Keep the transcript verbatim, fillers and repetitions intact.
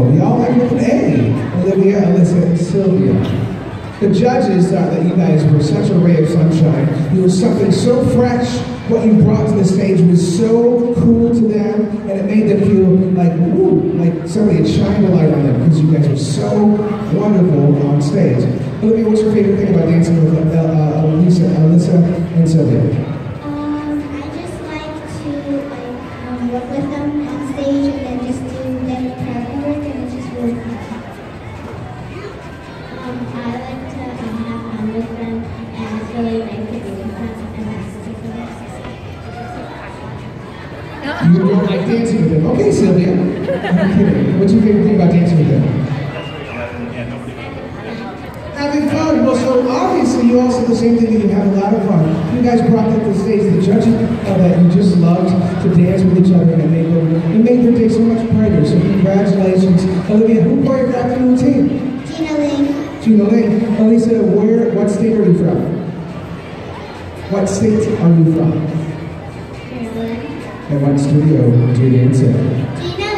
wonderful. Y'all like with an A. Olivia, Alyssa, and Sylvia. The judges thought that you guys were such a ray of sunshine. You were something so fresh. What you brought to the stage was so cool to them, and it made them feel like, ooh, like somebody had shined a light on them because you guys were so wonderful on stage. Olivia, what's your favorite thing about dancing with uh, uh, Lisa, Alyssa, and Sylvia? Um, I just like to like um, work with them on stage and then just do their prep work, and it's just really fun. Um, I like to um, have fun with them, and it's really nice to be with them and practice with them. You don't like dancing with them. Okay, Sylvia. I'm kidding. What's your favorite thing about dancing with them? Having fun. Well, so obviously you all said the same thing, that you have a lot of fun. You guys brought that to the stage. The judges uh, that you just loved to dance with each other, and it made, them, it made their day so much brighter. So congratulations. Olivia, who choreographed the routine? Gina Ling. Gina Ling. Alyssa, where, what state are you from? What state are you from? Maryland. And what studio do you dance in? Gina